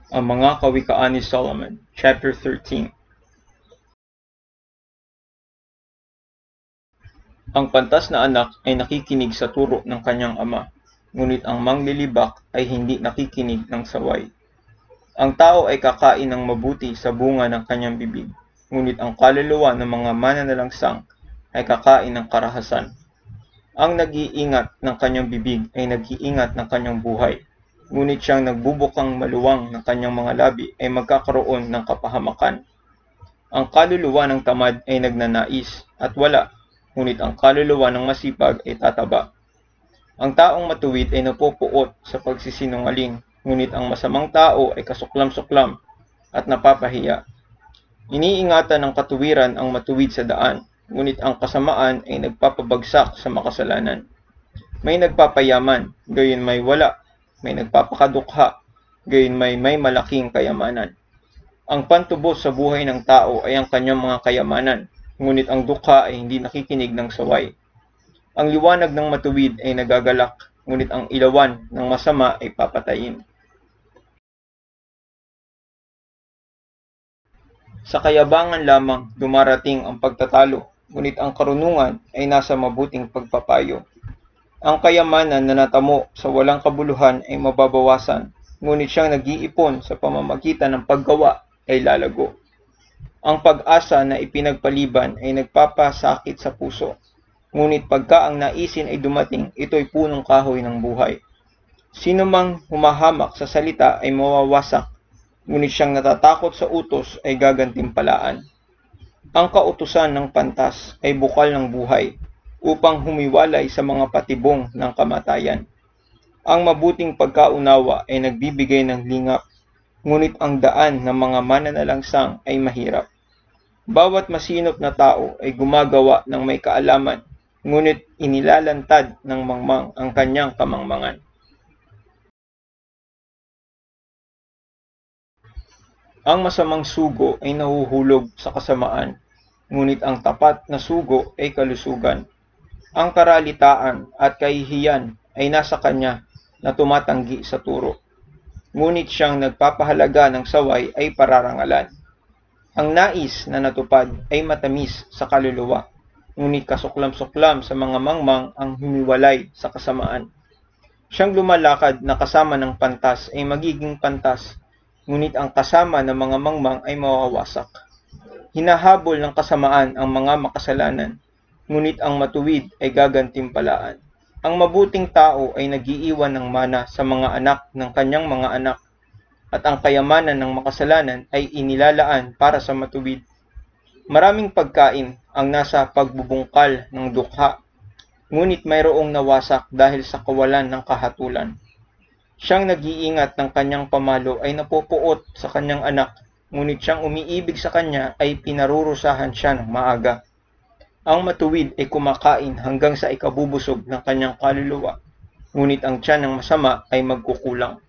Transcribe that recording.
Ang mga kawikaan ni Solomon, chapter 13. Ang pantas na anak ay nakikinig sa turo ng kanyang ama, ngunit ang manglilibak ay hindi nakikinig ng saway. Ang tao ay kakain ng mabuti sa bunga ng kanyang bibig, ngunit ang kaluluwa ng mga mananalangsang ay kakain ng karahasan. Ang nag-iingat ng kanyang bibig ay nag-iingat ng kanyang buhay, ngunit siyang nagbubukang maluwang ng kanyang mga labi ay magkakaroon ng kapahamakan. Ang kaluluwa ng tamad ay nagnanais at wala, ngunit ang kaluluwa ng masipag ay tataba. Ang taong matuwid ay napupuot sa pagsisinungaling, ngunit ang masamang tao ay kasuklam-suklam at napapahiya. Iniingatan ng katuwiran ang matuwid sa daan, ngunit ang kasamaan ay nagpapabagsak sa makasalanan. May nagpapayaman, gayon may wala. May nagpapakadukha, gayon may malaking kayamanan. Ang pantubos sa buhay ng tao ay ang kanyang mga kayamanan, ngunit ang dukha ay hindi nakikinig ng saway. Ang liwanag ng matuwid ay nagagalak, ngunit ang ilawan ng masama ay papatayin. Sa kayabangan lamang dumarating ang pagtatalo, ngunit ang karunungan ay nasa mabuting pagpapayo. Ang kayamanan na natamo sa walang kabuluhan ay mababawasan, ngunit siyang nag-iipon sa pamamagitan ng paggawa ay lalago. Ang pag-asa na ipinagpaliban ay nagpapasakit sa puso, ngunit pagka ang naisin ay dumating, ito'y punong kahoy ng buhay. Sino mang humahamak sa salita ay mawawasak, ngunit siyang natatakot sa utos ay gagantimpalaan. Ang kautusan ng pantas ay bukal ng buhay, upang humiwalay sa mga patibong ng kamatayan. Ang mabuting pagkaunawa ay nagbibigay ng lingap, ngunit ang daan ng mga mananalangsang ay mahirap. Bawat masinop na tao ay gumagawa ng may kaalaman, ngunit inilalantad ng mangmang ang kanyang kamangmangan. Ang masamang sugo ay nahuhulog sa kasamaan, ngunit ang tapat na sugo ay kalusugan. Ang karalitaan at kahihiyan ay nasa kanya na tumatanggi sa turo. Ngunit siyang nagpapahalaga ng saway ay pararangalan. Ang nais na natupad ay matamis sa kaluluwa, ngunit kasuklam-suklam sa mga mangmang ang humiwalay sa kasamaan. Siyang lumalakad na kasama ng pantas ay magiging pantas, ngunit ang kasama ng mga mangmang ay mawawasak. Hinahabol ng kasamaan ang mga makasalanan, ngunit ang matuwid ay gagantimpalaan. Ang mabuting tao ay nagiiwan ng mana sa mga anak ng kanyang mga anak, at ang kayamanan ng makasalanan ay inilalaan para sa matuwid. Maraming pagkain ang nasa pagbubungkal ng dukha, ngunit mayroong nawasak dahil sa kawalan ng kahatulan. Siyang nag-iingat ng kanyang pamalo ay napupuot sa kanyang anak, ngunit siyang umiibig sa kanya ay pinarurusahan siya ng maaga. Ang matuwid ay kumakain hanggang sa ikabubusog ng kanyang kaluluwa, ngunit ang tiyan ng masama ay magkukulang.